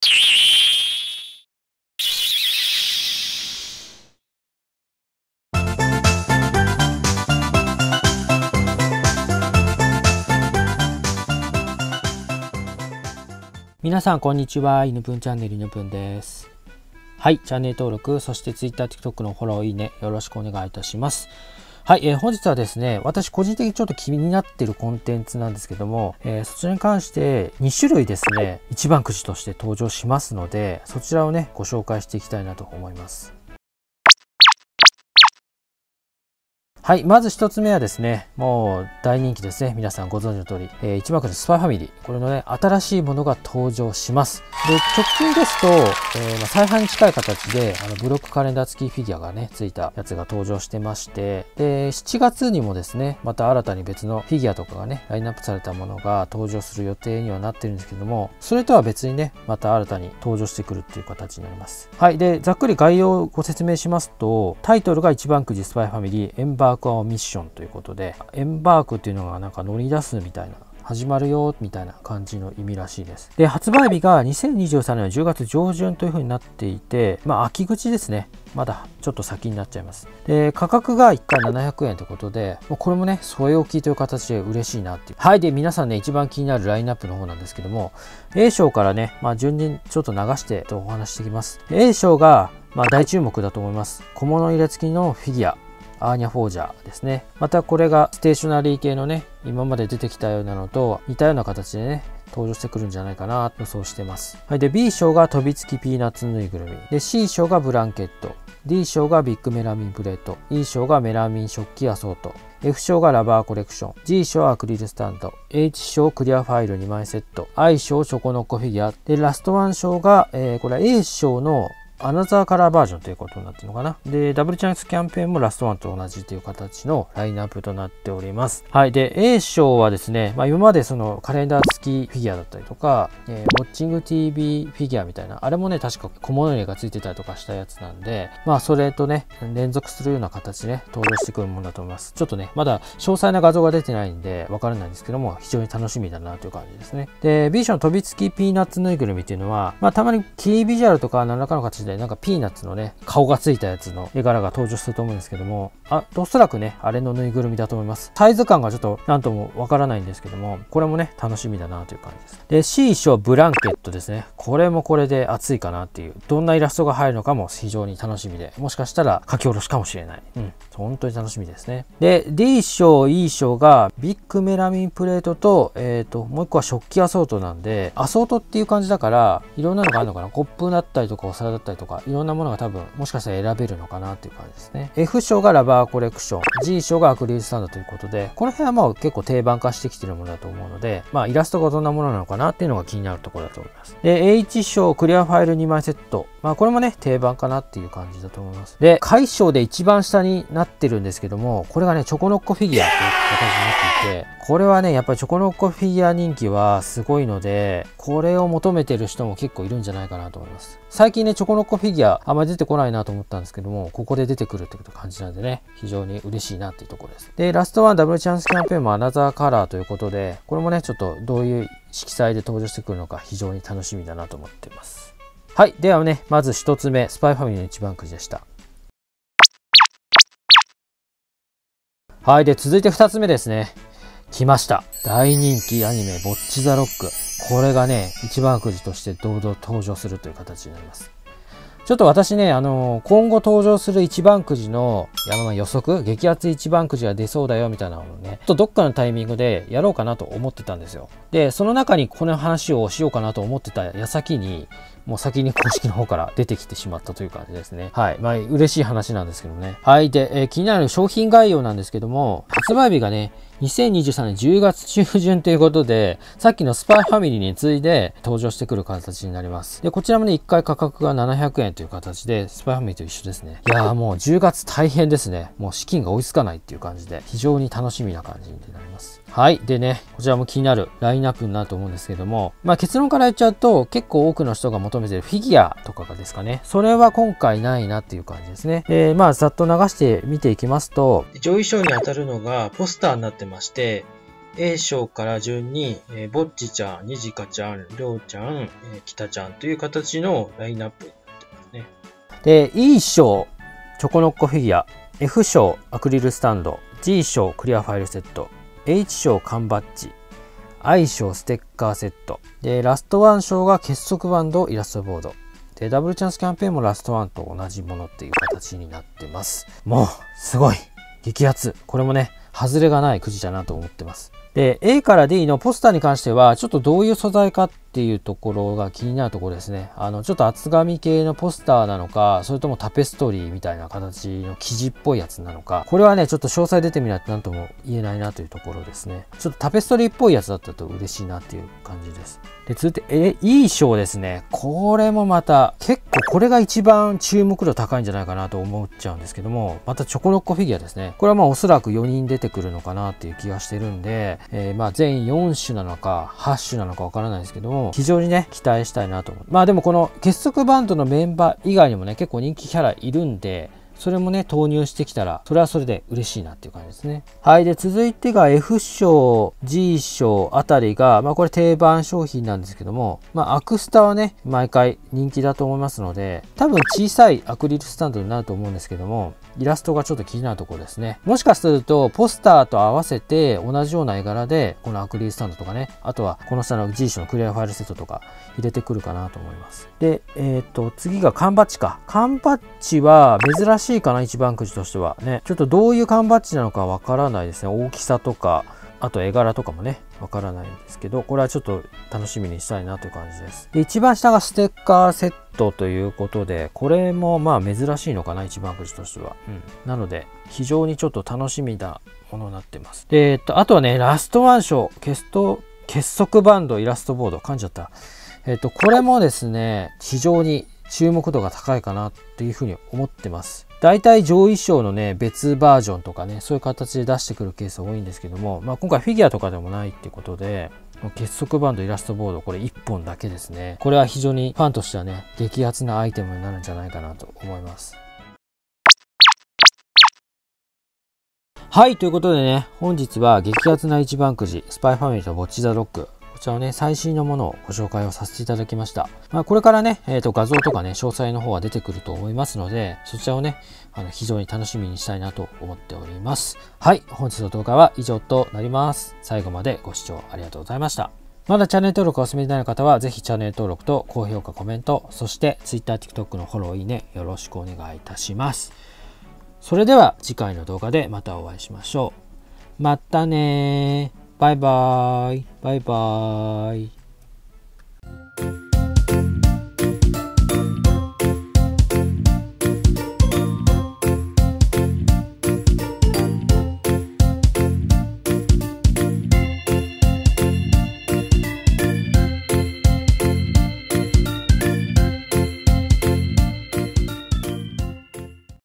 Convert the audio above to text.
皆さんこんにちは。犬ぷんチャンネル犬ぷんです。はい、チャンネル登録、そして Twitter、TikTok のフォロー、いいね、よろしくお願いいたします。はい、本日はですね、私個人的にちょっと気になっているコンテンツなんですけども、そちらに関して2種類ですね、一番くじとして登場しますので、そちらをね、ご紹介していきたいなと思います。はい。まず一つ目はですね、もう大人気ですね。皆さんご存知の通り、一番くじスパイファミリー。これのね、新しいものが登場します。で、直近ですと、再販に近い形で、ブロックカレンダー付きフィギュアがね、ついたやつが登場してまして、で、7月にもですね、また新たに別のフィギュアとかがね、ラインナップされたものが登場する予定にはなってるんですけども、それとは別にね、また新たに登場してくるっていう形になります。はい。で、ざっくり概要をご説明しますと、タイトルが一番くじスパイファミリーエンバークミッションということで、エンバークっていうのがなんか乗り出すみたいな、始まるよみたいな感じの意味らしいです。で、発売日が2023年の10月上旬という風になっていて、秋口ですね。まだちょっと先になっちゃいます。で、価格が1回700円ということで、もうこれもね、添え置きという形で嬉しいなっていう。はい。で、皆さんね、一番気になるラインナップの方なんですけども、A 賞からね、順にちょっと流してお話していきます。A 賞が、大注目だと思います。小物入れ付きのフィギュア。アーニャフォージャーですね。またこれがステーショナリー系のね、今まで出てきたようなのと似たような形でね、登場してくるんじゃないかなと予想してます。はい。で、B 賞が飛び付きピーナッツぬいぐるみ。で、C 賞がブランケット。D 賞がビッグメラミンプレート。E 賞がメラミン食器アソート。F 賞がラバーコレクション。G 賞アクリルスタンド。H 賞クリアファイル2枚セット。I 賞チョコノッコフィギュア。で、ラストワン賞が、これは A 賞のアナザーカラーバージョンということになってるのかな。で、ダブルチャンスキャンペーンもラストワンと同じという形のラインナップとなっております。はい。で、A 賞はですね、今までそのカレンダー付きフィギュアだったりとか、ウォッチング TV フィギュアみたいな、あれもね、確か小物入れが付いてたりとかしたやつなんで、それとね、連続するような形でね、登場してくるものだと思います。ちょっとね、まだ詳細な画像が出てないんで、わからないんですけども、非常に楽しみだなという感じですね。で、B 賞の飛び付きピーナッツぬいぐるみっていうのは、たまにキービジュアルとか何らかの形でなんかピーナッツのね、顔がついたやつの絵柄が登場すると思うんですけども、おそらくね、あれのぬいぐるみだと思います。サイズ感がちょっとなんともわからないんですけども、これもね、楽しみだなという感じです。で、C 賞ブランケットですね。これもこれで熱いかなっていう、どんなイラストが入るのかも非常に楽しみで、もしかしたら書き下ろしかもしれない。本当に楽しみですね。で、D 賞、E 賞がビッグメラミンプレートと、もう一個は食器アソートなんで、アソートっていう感じだから、いろんなのがあるのかな。コップだったりとかお皿だったりとか、いろんなものが多分もしかしたら選べるのかなっていう感じですね。F 賞がラバーコレクション、G 賞がアクリルスタンドということで、この辺は結構定番化してきてるものだと思うので、イラストがどんなものなのかなっていうのが気になるところだと思います。で、H 賞クリアファイル2枚セット。これもね、定番かなっていう感じだと思います。で、下位賞で一番下になってるんですけども、これがね、チョコノッコフィギュアという形になっていて、これはね、やっぱりチョコノッコフィギュア人気はすごいので、これを求めてる人も結構いるんじゃないかなと思います。最近ね、チョコノッコフィギュアあんまり出てこないなと思ったんですけども、ここで出てくるって感じなんでね、非常に嬉しいなっていうところです。で、ラストワンダブルチャンスキャンペーンもアナザーカラーということで、これもね、ちょっとどういう色彩で登場してくるのか非常に楽しみだなと思っています。はい。ではね、まず一つ目、スパイファミリーの一番くじでした。はい。で、続いて二つ目ですね。来ました。大人気アニメ、ボッチザロック。これがね、一番くじとして堂々登場するという形になります。ちょっと私ね、今後登場する一番くじの予測、激アツ一番くじが出そうだよみたいなのをね、どっかのタイミングでやろうかなと思ってたんですよ。で、その中にこの話をしようかなと思ってた矢先に、もう先に公式の方から出てきてしまったという感じですね。はい。嬉しい話なんですけどね。はい。で、気になる商品概要なんですけども、発売日がね、2023年10月中旬ということで、さっきのスパイファミリーに次いで登場してくる形になります。で、こちらもね、1回価格が700円という形で、スパイファミリーと一緒ですね。いやーもう10月大変ですね。もう資金が追いつかないっていう感じで、非常に楽しみな感じになります。はい。でね、こちらも気になるラインナップになると思うんですけども、結論から言っちゃうと、結構多くの人が求めているフィギュアとかがですかね、それは今回ないなっていう感じですね。で、ざっと流して見ていきますと、上位賞に当たるのがポスターになってまして、 A 賞から順に、ぼっちちゃん、にじかちゃん、りょうちゃん、きたちゃんという形のラインナップになってますね。 で、E 賞、チョコノッコフィギュア、F 賞、アクリルスタンド、G 賞、クリアファイルセット、H 賞、缶バッジ、I 賞、ステッカーセット。で、ラストワン賞が結束バンド、イラストボード。で、ダブルチャンスキャンペーンもラストワンと同じものっていう形になってます。もう、すごい激アツ。これもね、外れがないくじだなと思ってます。で、A から D のポスターに関しては、ちょっとどういう素材かっていうところが気になるところですね。ちょっと厚紙系のポスターなのか、それともタペストリーみたいな形の生地っぽいやつなのか、これはね、ちょっと詳細出てみないと何とも言えないなというところですね。ちょっとタペストリーっぽいやつだったと嬉しいなっていう感じです。で、続いて、いい賞ですね。これもまた、結構これが一番注目度高いんじゃないかなと思っちゃうんですけども、またチョコロッコフィギュアですね。これはまあおそらく4人出てくるのかなっていう気がしてるんで、まあ全4種なのか8種なのかわからないですけども、非常にね、期待したいなと思う。まあでもこの結束バンドのメンバー以外にもね、結構人気キャラいるんで、それもね、投入してきたら、それはそれで嬉しいなっていう感じですね。はい。で、続いてが F 賞、G 賞あたりが、まあこれ定番商品なんですけども、まあアクスタはね、毎回人気だと思いますので、多分小さいアクリルスタンドになると思うんですけども、イラストがちょっと気になるところですね。もしかすると、ポスターと合わせて同じような絵柄で、このアクリルスタンドとかね、あとはこの下の G 賞のクリアファイルセットとか入れてくるかなと思います。で、次が缶バッジか。缶バッジは珍しいかな、一番くじとしては。ね、ちょっとどういう缶バッジなのかわからないですね。大きさとか、あと絵柄とかもね、わからないんですけど、これはちょっと楽しみにしたいなという感じです。で、一番下がステッカーセットということで、これもまあ珍しいのかな、一番くじとしては。なので、非常にちょっと楽しみなものになってます。で、あとはね、ラストワン賞、結束バンド、イラストボード、噛んじゃった。これもですね、非常に注目度が高いかなっていうふうに思ってます。大体上位賞のね、別バージョンとかね、そういう形で出してくるケースが多いんですけども、まあ今回フィギュアとかでもないっていうことで、結束バンドイラストボード、これ1本だけですね。これは非常にファンとしてはね、激アツなアイテムになるんじゃないかなと思います。はい、ということでね、本日は激アツな一番くじ、スパイファミリーとボッチザロック、こちらのね、最新のものをご紹介をさせていただきました。まあ、これからね、画像とかね、詳細の方は出てくると思いますので、そちらをね、非常に楽しみにしたいなと思っております。はい、本日の動画は以上となります。最後までご視聴ありがとうございました。まだチャンネル登録をお済みでない方は、ぜひチャンネル登録と高評価、コメント、そして Twitter、TikTok のフォロー、いいね、よろしくお願いいたします。それでは次回の動画でまたお会いしましょう。またねー。バイバーイ。バイバーイ。